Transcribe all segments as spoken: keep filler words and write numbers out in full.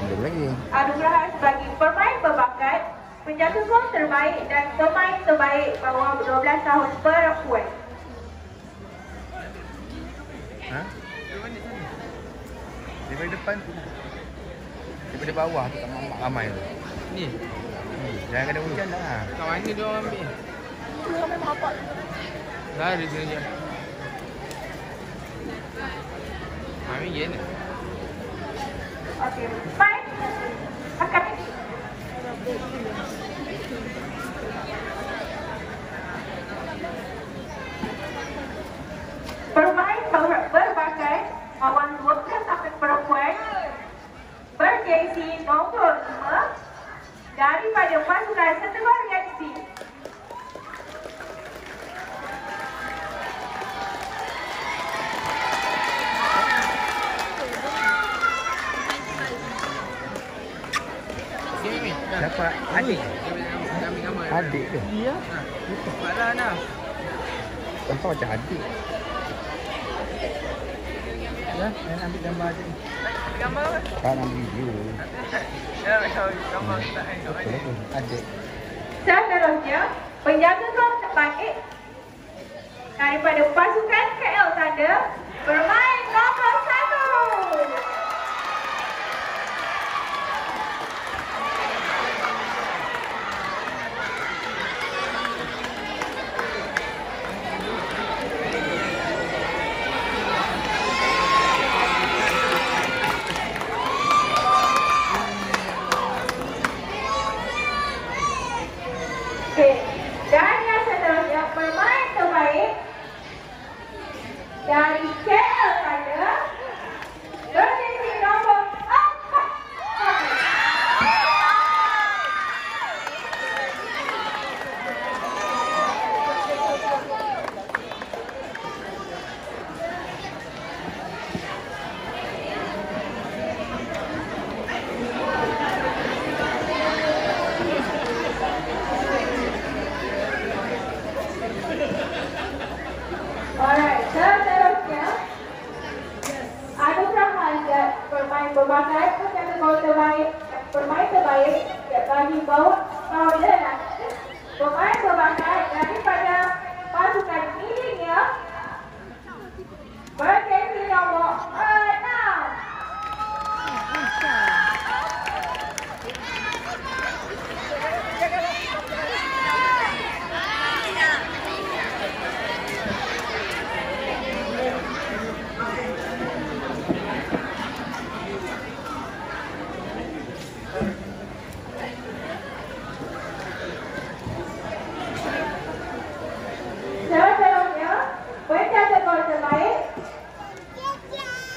Belum lagi. Anugerah bagi pemain berbakat, penjaga gol terbaik dan pemain terbaik bawah dua belas tahun perempuan. Ha? Daripada depan tu. Daripada bawah tu tak mamak ramai tu. Ni. Hmm. Jangan kena hujan dah. Kat mana dia orang ambil? Tu ramai merapat. Dah ada sini je. Mami ye ni. Okey, baik. Akan pemain ber- berbakat bawah dua belas tahun perempuan berjersey nombor lima daripada pasukan Setelah Reaksi. Sini ni. Dapat adik. Dia ambil gambar. Adik ke? Ya. Cepatlah dah. Nampak macam adik. Ya, saya ambil gambar adik. Ambil gambar apa? Kan ambil video. Ya, ambil gambar tak eh. Betul tu. Adik. Seterusnya, penjaga gol terbaik daripada pasukan K L Thunder bermain nombor satu. Okey, dan yang seterusnya pemain terbaik dari K L Thunder jersey nombor empat. Alright, seterusnya anugerah Hazard pemain berbakat penjaga gol terbaik dan pemain terbaik bagi bawah Maulana. Pemain berbakat daripada pasukan Millennium berjersey nombor enam. Seterusnya penjaga gol terbaik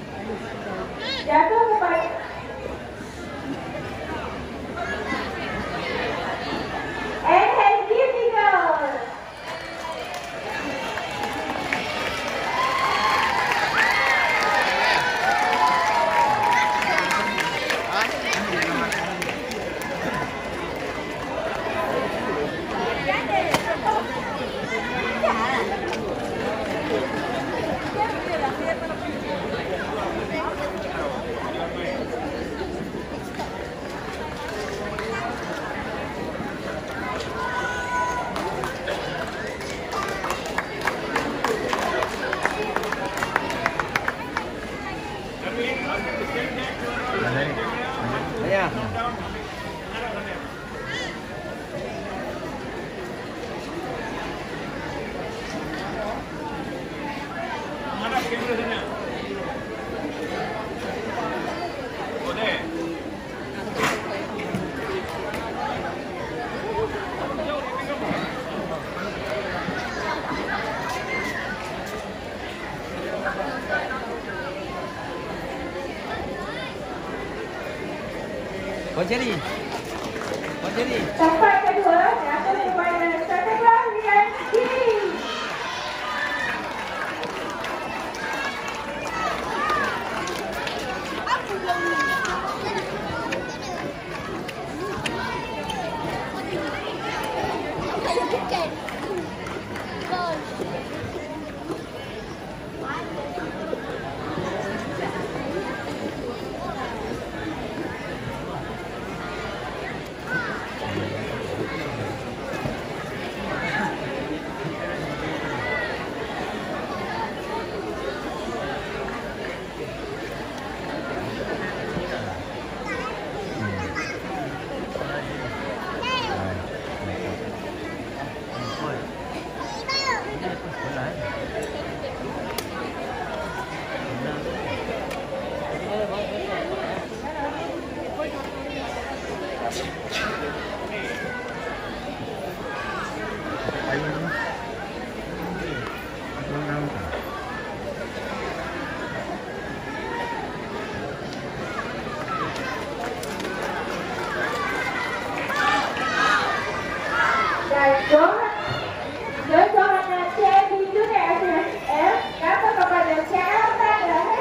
Jatuh kepada and has given the goal. Ya. Kau jadi. Kau jadi. Tempat kedua jatuh kepada Setengah Rian Kiri. Johanna Cebi Junior S S L jatuh kepada Celta dan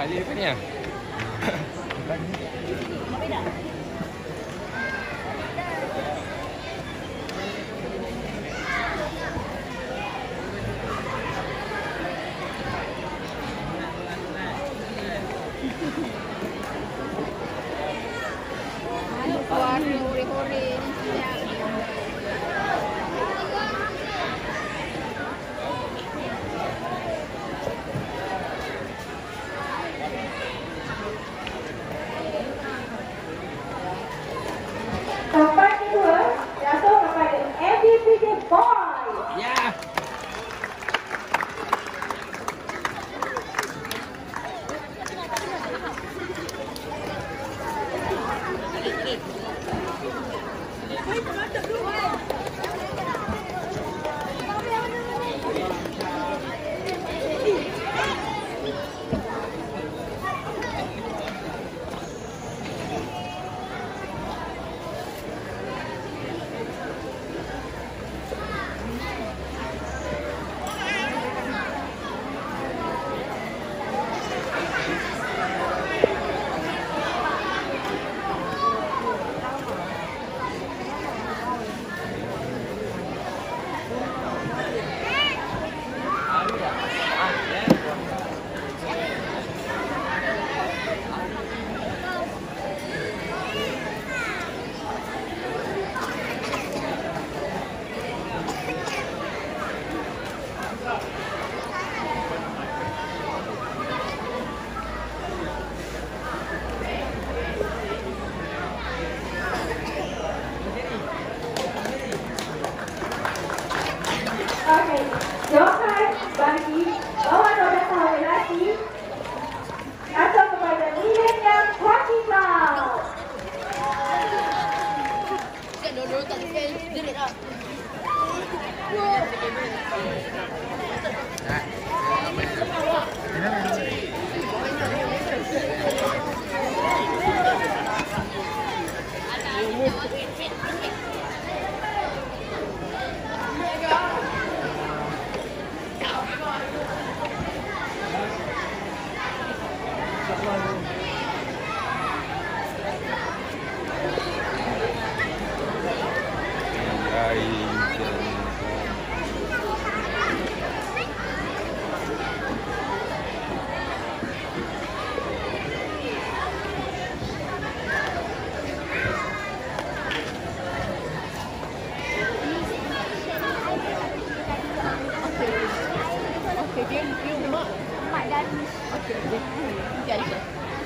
Balik apa ni ah? Warna hore-hore ni siap. Tempat kedua jatuh kepada M D P J Boy. Ya. Okey, Johan bagi bawah dua belas tahun lelaki jatuh kepada Millennium Hockey Club. Kan dulu tak sekali jerit ah. Okey, dia dia mak mak dan okey okey. Nanti Aisyah.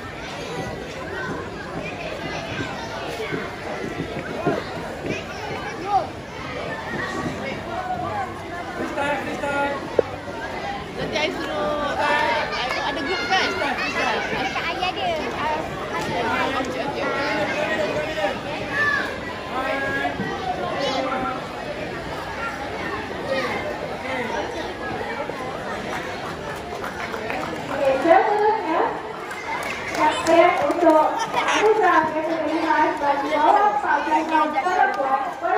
Freestyle, freestyle. Nanti I suruh kan ada grup kan? Dekat ayah dia. Okey okey. Okey, seterusnya capaian untuk anugerah kategori khas bagi orang pasangan perempuan